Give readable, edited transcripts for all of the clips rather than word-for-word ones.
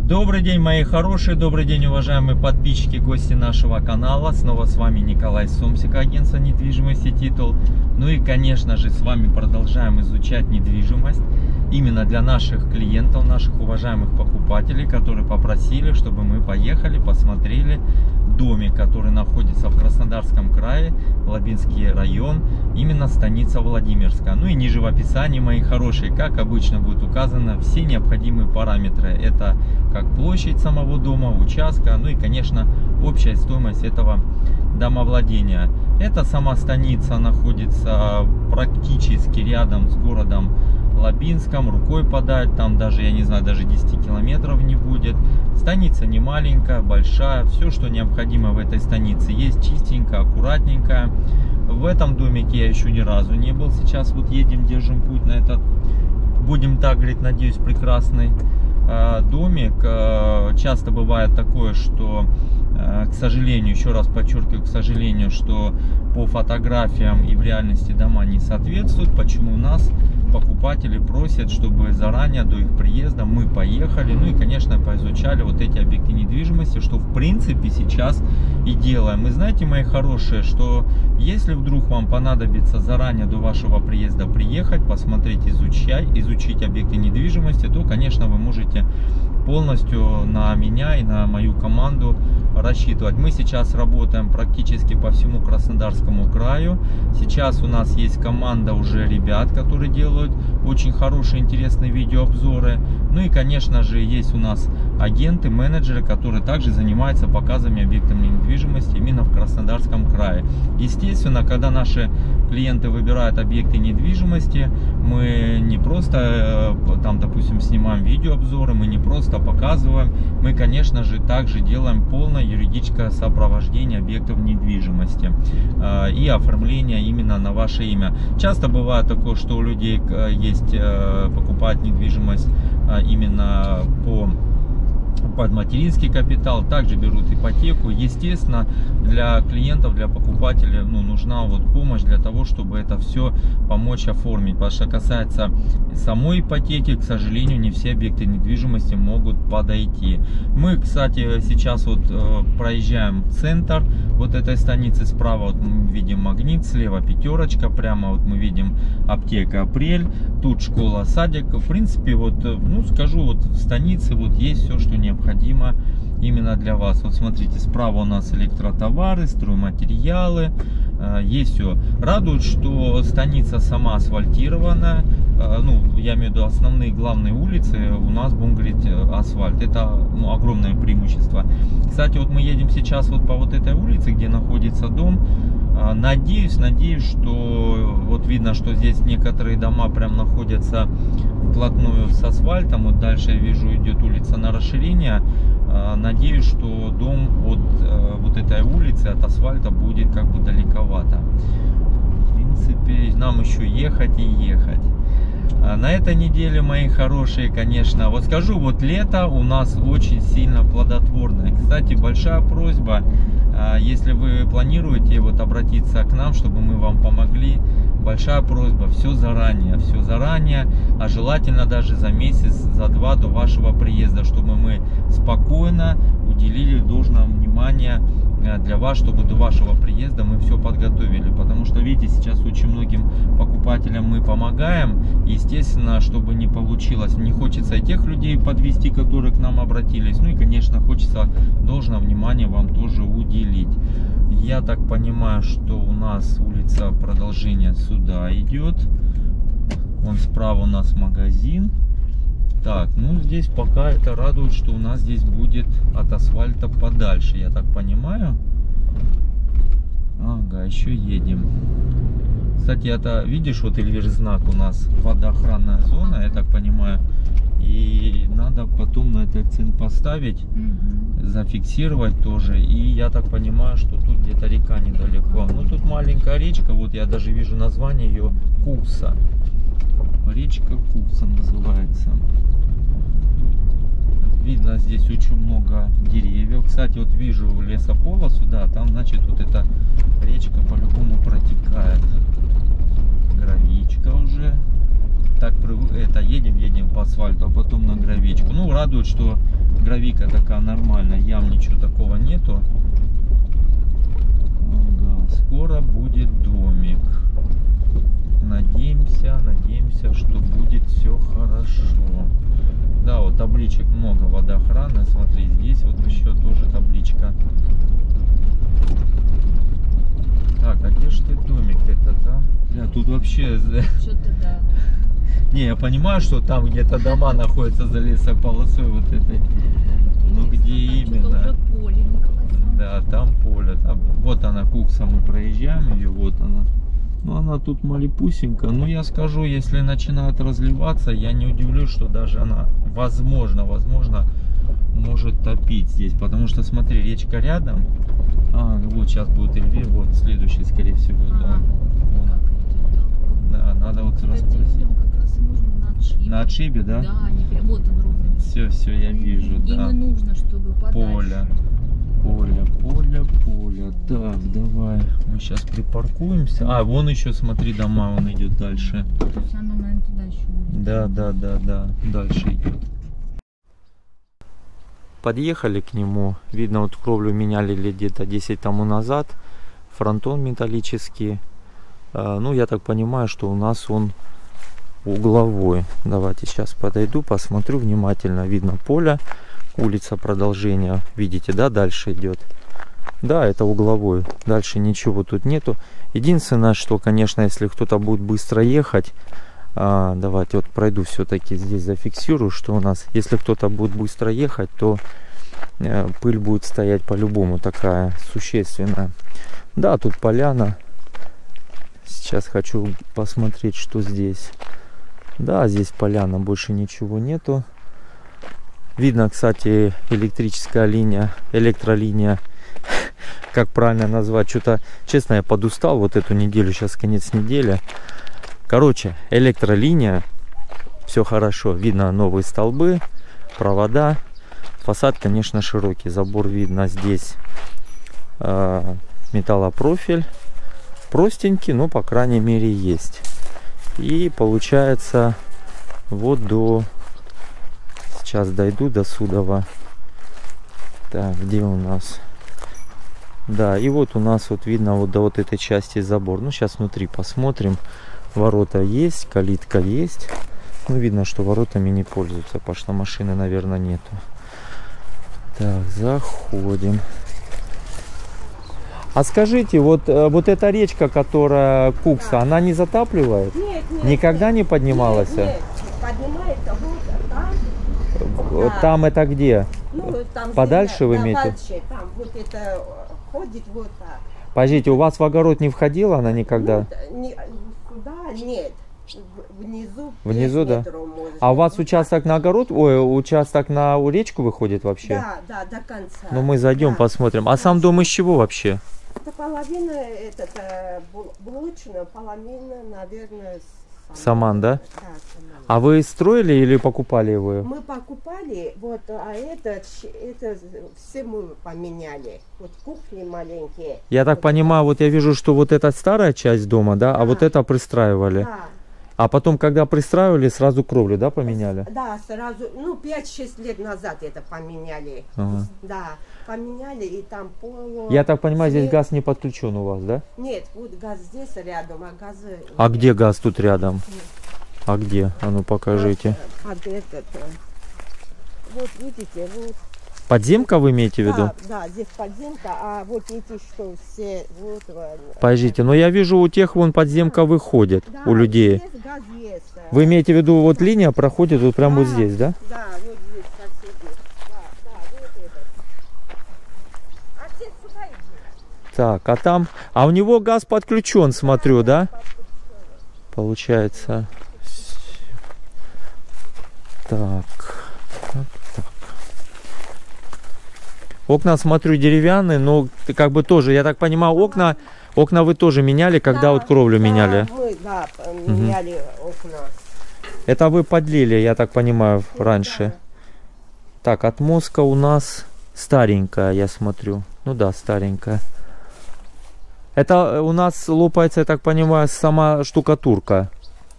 Добрый день, мои хорошие, добрый день, уважаемые подписчики, гости нашего канала. Снова с вами Николай Сомсик, агентство недвижимости Титул. Ну и, конечно же, с вами продолжаем изучать недвижимость именно для наших клиентов, наших уважаемых покупателей, которые попросили, чтобы мы поехали, посмотрели домик, который находится в Краснодарском крае, Лабинский район, именно станица Владимирская. Ну и ниже в описании, мои хорошие, как обычно, будет указано все необходимые параметры. Это как площадь самого дома, участка, ну и, конечно, общая стоимость этого домовладения. Эта сама станица находится практически рядом с городом Лабинском, рукой подать, там даже, я не знаю, даже 10 километров не будет. Станица не маленькая, большая, все, что необходимо в этой станице есть, чистенько, аккуратненько. В этом домике я еще ни разу не был, сейчас вот едем, держим путь на этот, будем так говорить, надеюсь, прекрасный домик. Часто бывает такое, что, к сожалению, еще раз подчеркиваю, к сожалению, что по фотографиям и в реальности дома не соответствуют. Почему нас покупатели просят, чтобы заранее до их приезда мы поехали, ну и, конечно, поизучали вот эти объекты недвижимости, что в принципе сейчас и делаем. И знаете, мои хорошие, что если вдруг вам понадобится заранее до вашего приезда приехать, посмотреть, изучить объекты недвижимости, то, конечно, вы можете полностью на меня и на мою команду рассчитывать. Мы сейчас работаем практически по всему Краснодарскому краю. Сейчас у нас есть команда уже ребят, которые делают очень хорошие, интересные видеообзоры. Ну и, конечно же, есть у нас агенты, менеджеры, которые также занимаются показами объектов недвижимости именно в Краснодарском крае. Естественно, когда наши клиенты выбирают объекты недвижимости, мы не просто там, допустим, снимаем видеообзоры, мы не просто показываем, мы, конечно же, также делаем полное юридическое сопровождение объектов недвижимости и оформление именно на ваше имя. Часто бывает такое, что у людей есть покупать недвижимость именно под материнский капитал, также берут ипотеку. Естественно, для клиентов, для покупателей нужна вот помощь для того, чтобы это все помочь оформить. Потому что касается самой ипотеки, к сожалению, не все объекты недвижимости могут подойти. Мы, кстати, сейчас вот проезжаем центр вот этой станицы. Справа вот мы видим Магнит, слева Пятерочка, прямо вот мы видим аптека Апрель, тут школа, садик. В принципе, вот, скажу, вот в станице вот есть все, что необходимо именно для вас. Вот смотрите, справа у нас электротовары, стройматериалы, есть все. Радует, что станица сама асфальтирована. Я имею в виду основные главные улицы у нас, будем говорить, асфальт. Это огромное преимущество. Кстати, вот мы едем сейчас вот по вот этой улице, где находится дом. Надеюсь, что вот видно, что здесь некоторые дома прям находятся вплотную с асфальтом. Вот дальше я вижу, идет улица на расширение. Надеюсь, что дом от вот этой улицы, от асфальта, будет как бы далековато. В принципе, нам еще ехать и ехать. На этой неделе, мои хорошие, конечно, вот скажу, вот лето у нас очень сильно плодотворное. Кстати, большая просьба, если вы планируете вот обратиться к нам, чтобы мы вам помогли, большая просьба, все заранее, а желательно даже за месяц, за два до вашего приезда, чтобы мы спокойно уделили должное внимание для вас, чтобы до вашего приезда мы все подготовили. Потому что, видите, сейчас очень многим покупателям мы помогаем. Естественно, чтобы не получилось, не хочется и тех людей подвести, которые к нам обратились. Ну и, конечно, хочется должное внимание вам тоже уделить. Я так понимаю, что у нас улица продолжение сюда идет. Вон справа у нас магазин. Так, здесь пока это радует, что у нас здесь будет от асфальта подальше, я так понимаю. Ага, еще едем. Кстати, это, видишь, вот Эльвир знак у нас, водоохранная зона, я так понимаю. И надо потом на этот акцент поставить, зафиксировать тоже. И я так понимаю, что тут где-то река недалеко. Тут маленькая речка, вот я даже вижу название ее, Кукса. Речка Кукса называется. Видно, здесь очень много деревьев. Кстати, вот вижу лесополосу, да, там, значит, вот эта речка по-любому протекает. Гравичка уже. Так, едем по асфальту, а потом на гравичку. Радует, что Гравика такая нормальная, ям ничего такого нету. Ага, скоро будет домик. Надеемся, что будет все хорошо. Да, вот табличек много водоохраны. Смотри, здесь вот еще тоже табличка. Так, а где ж ты домик это, да? Бля, тут вообще... Что-то да. Не, я понимаю, что там где-то дома находятся за лесополосой вот этой. Ну где именно? Уже поле, Николай. Да, там поле. Там, вот она, Кукса, мы проезжаем ее, вот она. Ну она тут малепусенькая. Ну я скажу, если начинает разливаться, я не удивлюсь, что даже она, возможно, может топить здесь. Потому что, смотри, речка рядом. А, вот сейчас будет Эльвир, вот следующий, скорее всего, дом. Да, надо вот расспросить. На отшибе, да? Да, они прям, вот он ровно. Все, я вижу, да. Им и нужно, чтобы подальше. Поле. Так, давай. Мы сейчас припаркуемся. А, вон еще, смотри, дома, он идет дальше. То есть оно, наверное, туда еще будет. Да. Дальше идет. Подъехали к нему. Видно, вот кровлю меняли лет где-то 10 тому назад. Фронтон металлический. Ну, я так понимаю, что у нас он угловой. Давайте сейчас подойду, посмотрю внимательно. Видно поле, улица продолжения. Видите, да, дальше идет. Да, это угловой. Дальше ничего тут нету. Единственное, что, конечно, если кто-то будет быстро ехать, давайте вот пройду все-таки здесь, зафиксирую, что у нас, если кто-то будет быстро ехать, то пыль будет стоять по-любому такая существенная. Да, тут поляна. Сейчас хочу посмотреть, что здесь. Да, здесь поляна, больше ничего нету. Видно, кстати, электрическая линия, электролиния. Как правильно назвать? Что-то, честно, я подустал вот эту неделю, сейчас конец недели. Короче, электролиния, все хорошо. Видно новые столбы, провода. Фасад, конечно, широкий. Забор видно здесь. Металлопрофиль. Простенький, но, по крайней мере, есть. И получается, вот до... Сейчас дойду до Судова. Так, где у нас? Да, и вот у нас вот видно вот до вот этой части забор. Ну, сейчас внутри посмотрим. Ворота есть, калитка есть. Ну, видно, что воротами не пользуются, потому что машины, наверное, нету. Так, заходим. А скажите, вот эта речка, которая Кукса, да, она не затапливает? Нет. Никогда не поднималась? Нет, поднимается вот там. Вот Да. Там это где? Ну, там подальше земля, вы да, имеете? дальше, там вот это ходит вот так. Подождите, у вас в огород не входила она никогда? Ну, сюда нет. Внизу. Внизу, да? Может, А у вас вот участок так. на огород, ой, участок на речку выходит вообще? Да, до конца. Ну мы зайдем, да. посмотрим. А сам дом из чего вообще? Это половина, блочная, половина, наверное, Саман, да? Да, саман. А вы строили или покупали его? Мы покупали, вот, а это все мы поменяли. Вот кухни маленькие. Я так вот, понимаю, вот я вижу, что вот эта старая часть дома, да, а Да. вот это пристраивали. Да. А потом, когда пристраивали, сразу кровлю, да, поменяли? Да, сразу, ну, 5-6 лет назад это поменяли. Ага. Да, поменяли, и там пол... Я так понимаю, здесь свет. газ не подключен у вас, да? Нет, вот газ здесь рядом, а газы... А где газ тут рядом? А где? А ну покажите. Под этот... Вот видите, вот... Подземка вы имеете в виду? Да, здесь подземка, а вот эти что все... Вот, Подождите, но я вижу, у тех вон подземка выходит, да, у людей. Здесь газ есть. Вы имеете в виду, вот линия проходит вот прямо вот здесь, да? Да, вот здесь соседи. Да, вот этот. А здесь сюда иди. Так, а там... А у него газ подключен, смотрю, да? Получается. Так. Окна, смотрю, деревянные, но как бы тоже, я так понимаю, окна вы тоже меняли, когда Да, вот кровлю да, меняли? Мы, да, меняли окна. Это вы подлили, я так понимаю, раньше. Так, отмостка у нас старенькая, я смотрю. Ну да, старенькая. Это у нас лопается, я так понимаю, сама штукатурка.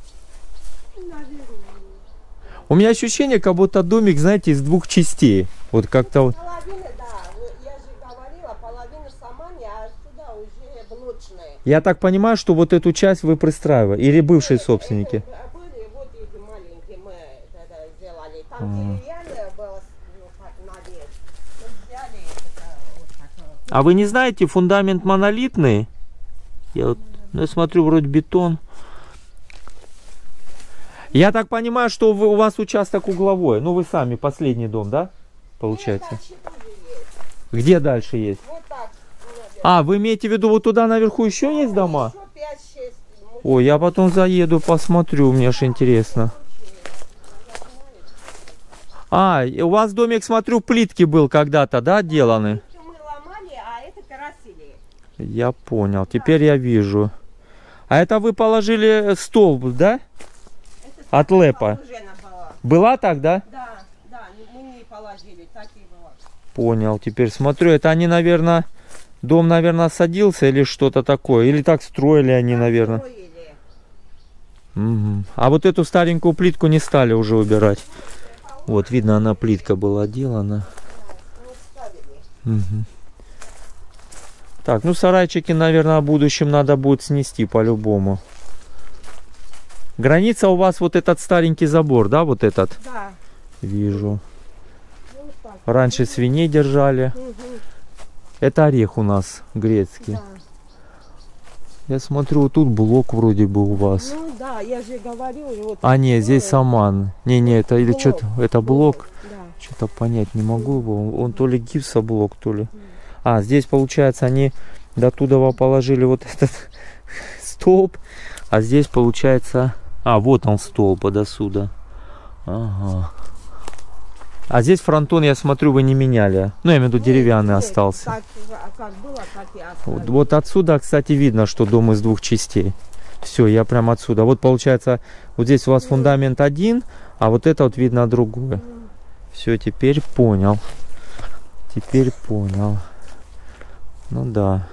У меня ощущение, как будто домик, знаете, из двух частей. Вот как-то... Половина, да, я же говорила, половина Самани, а сюда уже блочные. Я так понимаю, что вот эту часть вы пристраивали, или бывшие собственники? Были вот эти маленькие, мы тогда сделали. Там деревянная была, ну, как навес. Мы взяли это, вот такое. А вы не знаете, фундамент монолитный? Я вот, ну, я смотрю, вроде бетон. Я так понимаю, что у вас участок угловой. Ну, вы сами, последний дом, да? Получается. Нет, дальше тоже есть. Где дальше есть? Вот так. А, вы имеете в виду, вот туда наверху еще есть дома? Еще 5-6. Ой, я потом заеду, посмотрю, мне ж интересно. А, у вас домик, смотрю, плитки был когда-то, да, отделаны? Мы ломали, а это красили. Я понял, теперь я вижу. А это вы положили столб, да? От лэпа. Была так, да? Да, да, мы не положили, так и было. Понял, теперь смотрю, это они, наверное, дом, наверное, садился или что-то такое. Или так строили они, наверное. Угу. А вот эту старенькую плитку не стали уже убирать. Вот, видно, она плитка была отделана. Угу. Так, ну сарайчики, наверное, в будущем надо будет снести по-любому. Граница у вас вот этот старенький забор, да, вот этот? Да. Вижу. Раньше свиней держали. Угу. Это орех у нас грецкий. Да. Я смотрю, вот тут блок вроде бы у вас. Ну да, я же говорю. Вот А, нет, здесь саман. Не, это или что-то, это блок. Да. Что-то понять не могу его. Он то ли гипсоблок, то ли. А, здесь, получается, они до туда положили вот этот столб. А здесь, получается... А, вот он столб до сюда. Ага. А здесь фронтон, я смотрю, вы не меняли. Ну, я имею в виду, деревянный Нет, остался. как было, так и осталось. Вот отсюда, кстати, видно, что дом из двух частей. Все, я прям отсюда. Вот получается, вот здесь у вас фундамент один, а вот это вот видно другое. Все, теперь понял. Теперь понял. Ну да.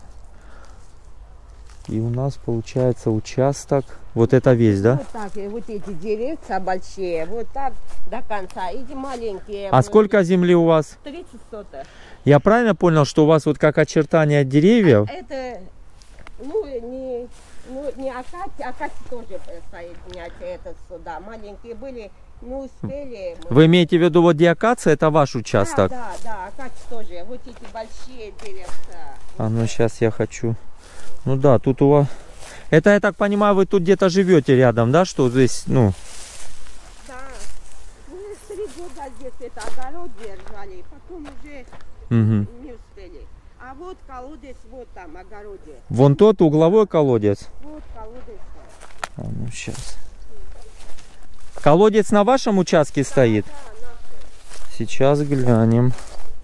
И у нас получается участок. Вот это весь, да? Вот так, и вот эти деревца большие, вот так до конца. Эти маленькие. А сколько земли у вас? 30 соток. Я правильно понял, что у вас вот как очертания деревьев? Это, не акация тоже соединять это сюда. Маленькие были, не успели. Вы имеете в виду вот где акация, это ваш участок? Да, акация тоже. Вот эти большие деревца. А ну сейчас я хочу. Ну да, тут у вас... Это, я так понимаю, вы тут где-то живете рядом, да, что здесь, ну... Да, мы 3 года здесь это огород держали, потом уже не успели. А вот колодец, вот там, огороде. Вон тот угловой колодец. Вот колодец. А ну сейчас. Колодец на вашем участке стоит? Да, Сейчас глянем.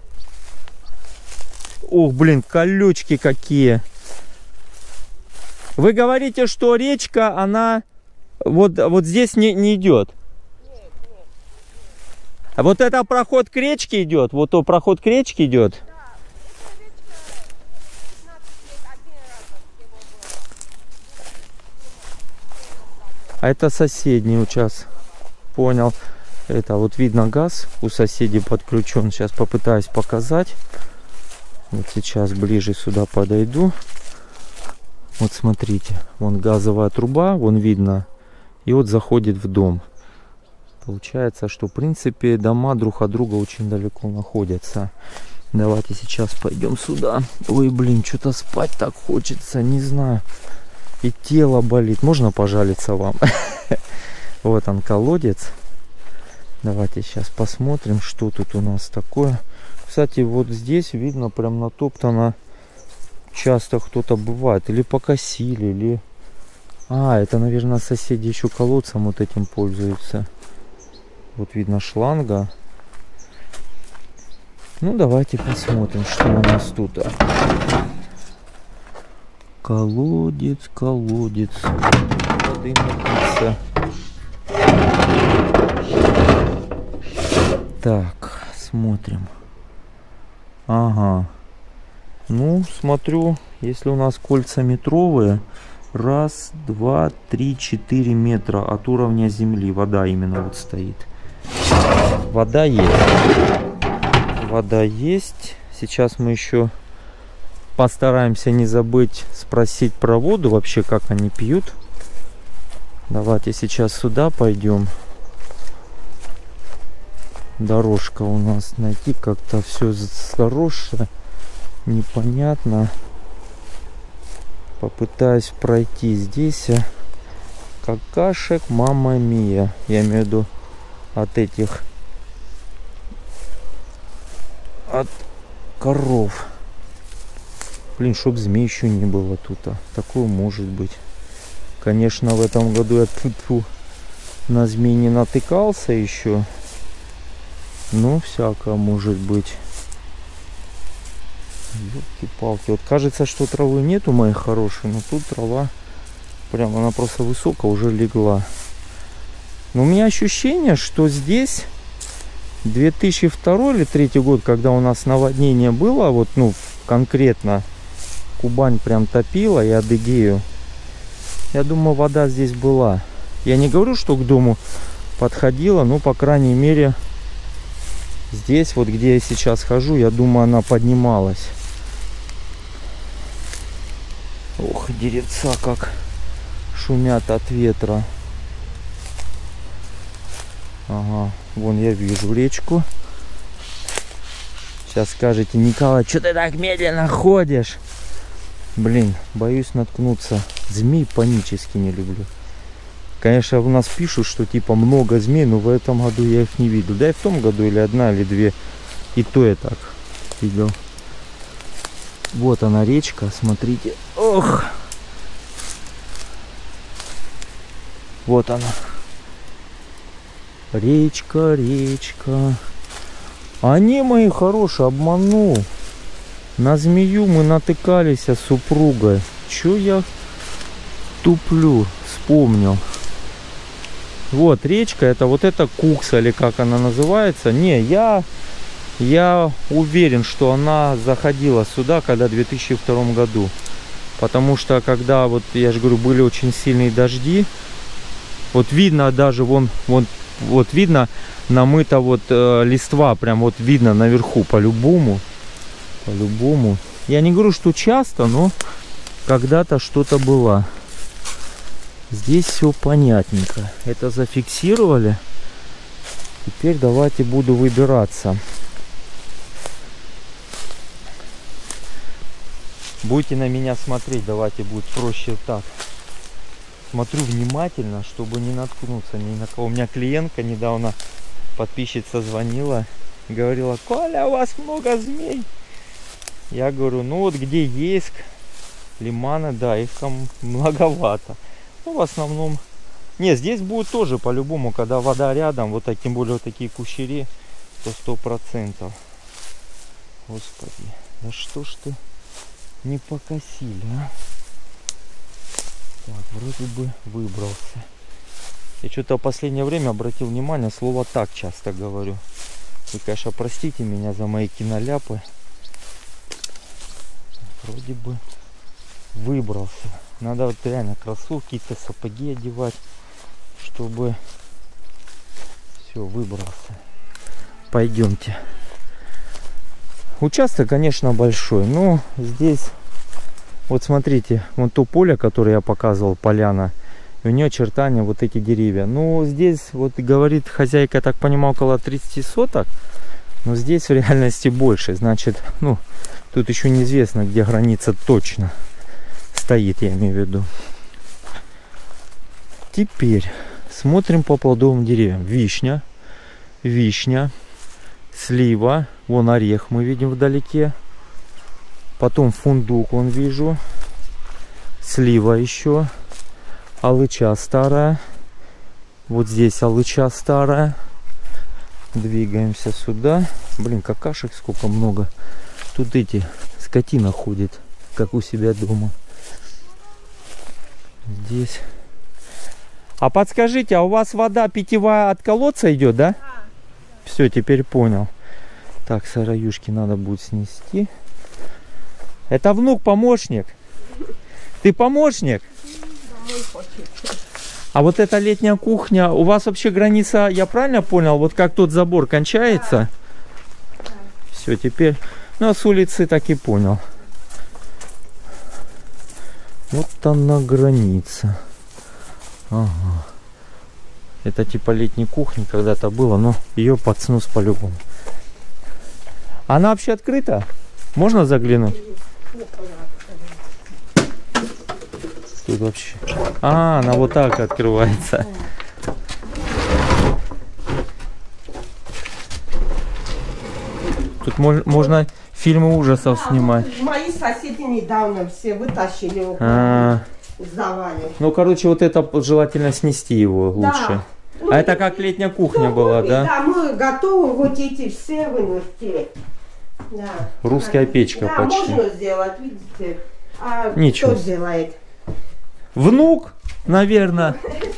Ух, блин, колючки какие. Вы говорите, что речка, она вот здесь не идет. Нет. А вот это проход к речке идет? Вот то проход к речке идет? Да, эта речка 15 лет один раз всего было. А это соседний участок. Понял. Это вот видно газ у соседей подключен. Сейчас попытаюсь показать. Вот сейчас ближе сюда подойду. Вот смотрите, вон газовая труба, вон видно, и вот заходит в дом. Получается, что в принципе дома друг от друга очень далеко находятся. Давайте сейчас пойдем сюда. Ой, блин, что-то спать так хочется, не знаю. И тело болит. Можно пожалиться вам? Вот он, колодец. Давайте сейчас посмотрим, что тут у нас такое. Кстати, вот здесь видно, прям натоптано. Часто кто-то бывает, или покосили, или... А, это, наверное, соседи еще колодцем вот этим пользуются. Вот видно шланга. Ну, давайте посмотрим, что у нас тут. Колодец. Воды напиться. Так, смотрим. Ага. Ну, смотрю, если у нас кольца метровые, 1, 2, 3, 4 метра от уровня земли. Вода именно вот стоит. Вода есть. вода есть. Сейчас мы еще постараемся не забыть спросить про воду, вообще как они пьют. Давайте сейчас сюда пойдем. Дорожка у нас найти как-то все заросшее, непонятно. Попытаюсь пройти здесь. Какашек, мама мия. Я имею в виду от этих, от коров. Блин, чтоб змей еще не было тут. Такое может быть. Конечно, в этом году я тут на змей не натыкался еще. Но всякое может быть. Ёлки-палки. Вот кажется, что травы нету, моей хорошей, но тут трава прям, она просто высокая, уже легла. Но у меня ощущение, что здесь 2002 или 2003 год, когда у нас наводнение было, вот, ну, конкретно Кубань прям топила и Адыгею. Я думаю, вода здесь была. Я не говорю, что к дому подходила, но, по крайней мере, здесь, вот где я сейчас хожу, я думаю, она поднималась. Ох, деревца как шумят от ветра. Ага, вон я вижу речку. Сейчас скажете: Николай, что ты так медленно ходишь? Блин, боюсь наткнуться. Змей панически не люблю. Конечно, у нас пишут, что типа много змей, но в этом году я их не видел. Да и в том году или одна, или две. И то я так видел. Вот она речка, смотрите. Ох! Вот она. Речка, речка. Они, мои хорошие, обманул. На змею мы натыкались с супругой. Чё я туплю? Вспомнил. Вот речка, это вот эта Кукса, или как она называется. Не, я уверен, что она заходила сюда, когда в 2002 году. Потому что когда, вот я же говорю, были очень сильные дожди. Вот видно даже, вон видно, намыта вот листва, прям вот видно наверху, по-любому. По-любому. Я не говорю, что часто, но когда-то что-то было. Здесь все понятненько. Это зафиксировали. Теперь давайте буду выбираться. Будете на меня смотреть, давайте будет проще так. Смотрю внимательно, чтобы не наткнуться ни на кого. У меня клиентка недавно, подписчица, звонила, говорила: Коля, у вас много змей. Я говорю: ну вот где есть лиманы, да, их там многовато. Ну, в основном... Не, здесь будет тоже по-любому, когда вода рядом, вот так, тем более вот такие кущери, то 100%. Господи, да что ж ты не покосили, а? Так, вроде бы выбрался. Я что-то в последнее время обратил внимание, слово «так» часто говорю. Вы, конечно, простите меня за мои киноляпы. Вроде бы выбрался. Надо вот реально кроссовки, какие-то сапоги одевать, чтобы все, выбрался. Пойдемте. Участок, конечно, большой, но здесь, вот смотрите, вон то поле, которое я показывал, поляна, и у нее очертания вот эти деревья. Ну, здесь, вот говорит хозяйка, я так понимаю, около 30 соток, но здесь в реальности больше. Значит, ну, тут еще неизвестно, где граница точно стоит, я имею в виду. Теперь смотрим по плодовым деревьям. Вишня, вишня, слива, вон орех мы видим вдалеке. Потом фундук, вон вижу. Слива еще. Алыча старая. Вот здесь алыча старая. Двигаемся сюда. Блин, какашек сколько много. Тут эти, скотина ходит, как у себя дома. Здесь. А подскажите, а у вас вода питьевая от колодца идет, да? Все, теперь понял. Так, сыроюшки надо будет снести. Это внук помощник. Ты помощник? А вот эта летняя кухня, у вас вообще граница, я правильно понял, вот как тот забор кончается? Все, теперь, ну, а с улицы так и понял. Вот она граница. Ага. Это типа летней кухни когда-то было, но ее под снос по-любому. Она вообще открыта? Можно заглянуть? Тут вообще... А, она вот так открывается. Тут можно фильмы ужасов снимать. Мои соседи недавно все вытащили его, сдавали. Ну, короче, вот это желательно снести его лучше. Ну, а это как летняя кухня была, да? Да, мы готовы вот эти все вынести. Да. Русская печка да, почти. можно сделать, видите. А ничего. кто сделает? Внук, наверное.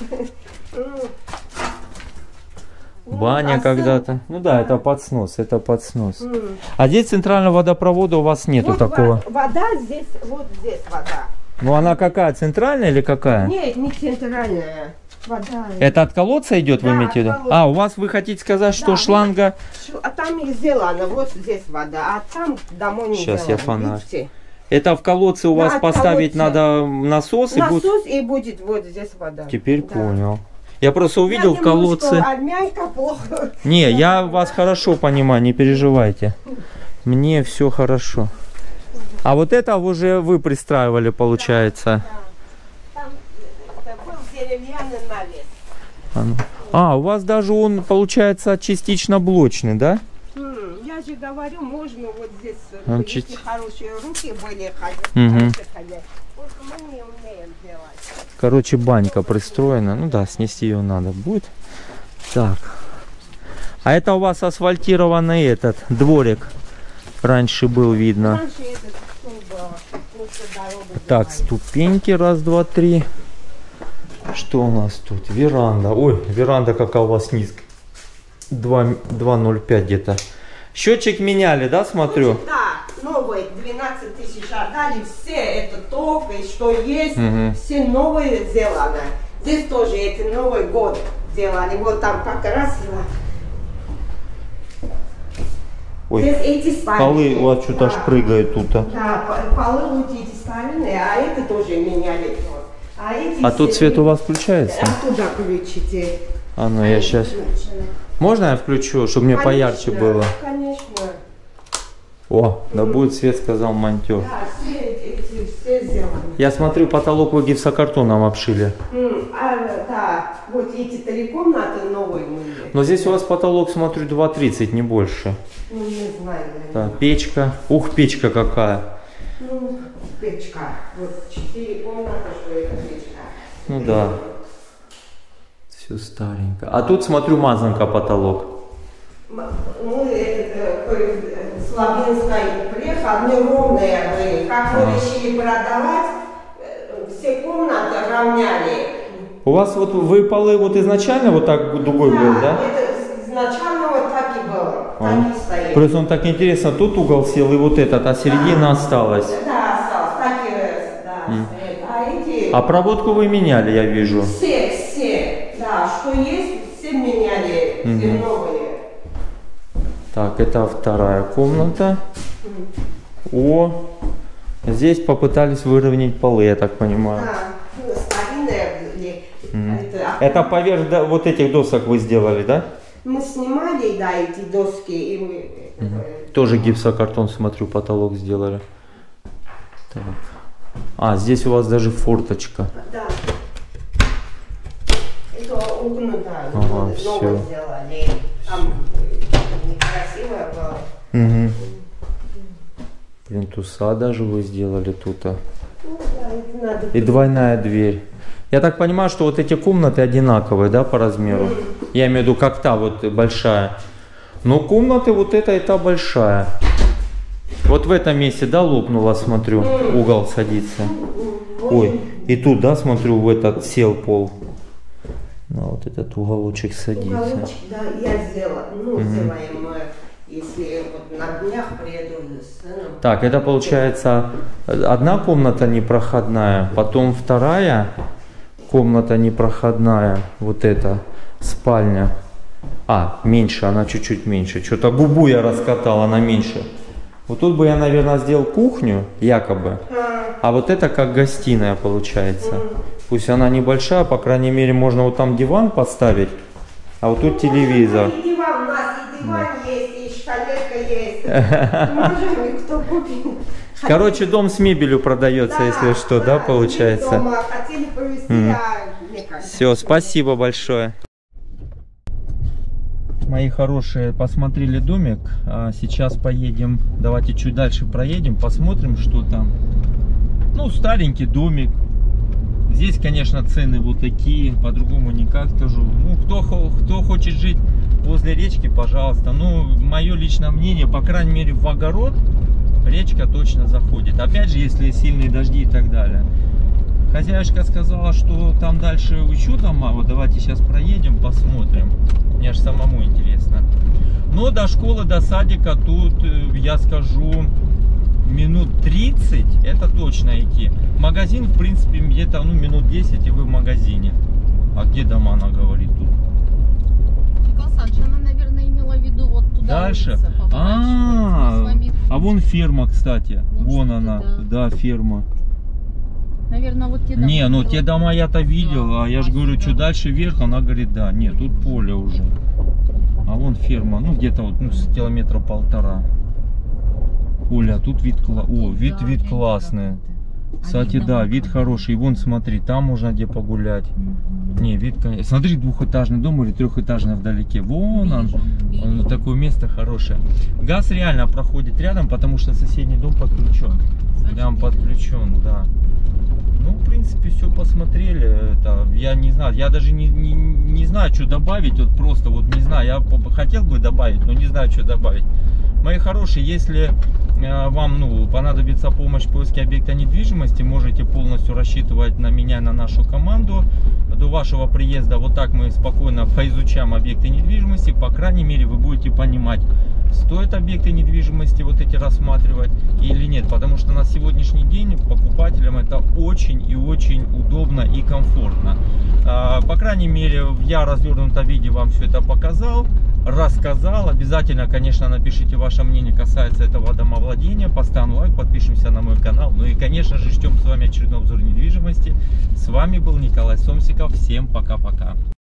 Баня когда-то. Ну да, это под снос, это под снос. А здесь центрального водопровода у вас нету вот такого? Вода здесь, вот здесь вода. Ну она какая, центральная или какая? Нет, не центральная. Вода. Это от колодца идет, вы имеете в виду? А, у вас, вы хотите сказать, что шланга... А там и сделано, вот здесь вода, а там домой не Сейчас сделано, я фонарь. видите? Это в колодце у вас Да, поставить колодце. надо насос, Насос и будет вот здесь вода. Теперь Да. понял. Я просто увидел Я в думаю, колодце... что армянка плохо. Не, я вас хорошо понимаю, не переживайте. Мне все хорошо. А вот это уже вы пристраивали, получается. Там это был деревянный навес. А, у вас даже он, получается, частично блочный, да? Я же говорю, можно вот здесь, Он если чуть- хорошие руки были, Мгм. хорошие хозяйки. Вот мы не умеем делать. Короче, банька пристроена. Ну да, снести ее надо будет. Так. А это у вас асфальтированный этот дворик. Раньше был видно. Раньше это что было? Просто дорогу Так, делали. ступеньки. Раз, два, три. Что у нас тут? Веранда. Ой, веранда какая у вас низкая. 2,05 где-то. Счетчик меняли, да, смотрю? Да, новые 12 тысяч отдали, все это ток и что есть, Мгм. все новые сделано. Здесь тоже эти Новый год делали, вот там покрасила. Ой, Здесь эти стали. полы у вас что-то аж прыгают тут. Да, полы вот эти старинные, а это тоже меняли. А, эти А тут все- свет у вас включается? А туда включите. А ну я сейчас... Можно я включу, чтобы мне поярче Конечно, было? Конечно. О, да будет свет, сказал монтер. Да, все эти все сделаны. Я смотрю, потолок вы гипсокартоном обшили. Да, вот эти 3 комнаты новые были. Но здесь у вас потолок, смотрю, 2,30, не больше. Ну, не знаю, наверное. Так, печка. Ух, печка какая. Ну, печка. Вот 4 комнаты, что это печка. Ну да. Все старенько. А тут, смотрю, мазанка потолок. Ну, с Лабинской приехал, неровные были. Как мы решили продавать, все комнаты равняли. У вас вот вы полы вот изначально вот так дугой был, да? Это изначально вот так и было. Так и стоит. Просто он так интересно, тут угол сел и вот этот, а середина осталась. Да, осталось, так и да, стоит. А эти... А проводку вы меняли, я вижу. Все, да, что есть, все меняли, все новые. Так, это вторая комната. О, здесь попытались выровнять полы, я так понимаю. Да, ну, старинные были. Это поверх вот этих досок вы сделали, да? Мы снимали, да, эти доски, и мы... Тоже гипсокартон, смотрю, потолок сделали. Так. А, здесь у вас даже форточка. Да. Это окна, да, Ага, новые всё. сделали. Там некрасиво было. Угу. Плинтуса даже вы сделали тут. Ну, да, это надо... И двойная дверь. Я так понимаю, что вот эти комнаты одинаковые, да, по размеру? Я имею в виду, как та вот большая. Но комнаты вот эта и та большая. Вот в этом месте, да, лопнула, смотрю, угол садится. Ой, и тут, да, смотрю, в этот сел пол. На вот этот уголочек садится. Уголочек, да, я сделала. Ну, сделаем, если вот на днях приеду с сыном. Так, это получается одна комната непроходная, потом вторая комната непроходная, вот эта спальня. А, меньше, она чуть-чуть меньше. Что-то губу я раскатал, она меньше. Вот тут бы я, наверное, сделал кухню, якобы. А вот это как гостиная получается. Пусть она небольшая, по крайней мере, можно вот там диван поставить. А вот тут телевизор. И диван, у нас и диван есть, и шкалерка есть. Можем, кто купит. Короче, дом с мебелью продается, если что, да, получается? Дома хотели повезти, мне кажется. Все, спасибо большое. Мои хорошие, посмотрели домик. А сейчас поедем, давайте чуть дальше проедем, посмотрим, что там. Ну, старенький домик. Здесь, конечно, цены вот такие, по-другому никак скажу. Ну, кто хочет жить возле речки, пожалуйста. Ну, мое личное мнение, по крайней мере, в огород речка точно заходит. Опять же, если сильные дожди и так далее. Хозяюшка сказала, что там дальше еще дома. Вот давайте сейчас проедем, посмотрим. Мне аж самому интересно. Но до школы, до садика тут, я скажу, минут 30, это точно идти. Магазин, в принципе, где-то минут 10, и вы в магазине. А где дома, она говорит тут? Саныч, она, наверное, имела в виду вот туда. Дальше? Улица поворачивается. А вон ферма, кстати. Ну, вон что-то она, да, ферма. Наверное, вот те дома. Не, ну те дома я-то видел, Да, а я же говорю, сюда. что дальше вверх, она говорит, да, нет, тут поле уже. А вон ферма, ну где-то вот с километра полтора. Оля, тут вид вид классный. Кстати, да, вид хороший. Вон, смотри, там можно где погулять. Не, вид, конечно. Смотри, двухэтажный дом или трехэтажный вдалеке. Вон он, такое место хорошее. Газ реально проходит рядом, потому что соседний дом подключен. Прям подключен, да. Ну, в принципе, все посмотрели. Это, я не знаю, я даже не знаю, что добавить. Вот просто вот не знаю. Я хотел бы добавить, но не знаю, что добавить. Мои хорошие, если вам понадобится помощь в поиске объекта недвижимости, можете полностью рассчитывать на меня, на нашу команду. До вашего приезда вот так мы спокойно поизучаем объекты недвижимости. По крайней мере, вы будете понимать, стоит объекты недвижимости вот эти рассматривать или нет. Потому что на сегодняшний день покупателям это очень и очень удобно и комфортно. По крайней мере, я в развернутом виде вам все это показал, рассказал. Обязательно, конечно, напишите ваше мнение касается этого домовладения, поставим лайк, подпишемся на мой канал. Ну и, конечно же, ждем с вами очередной обзор недвижимости. С вами был Николай Сомсиков. Всем пока-пока.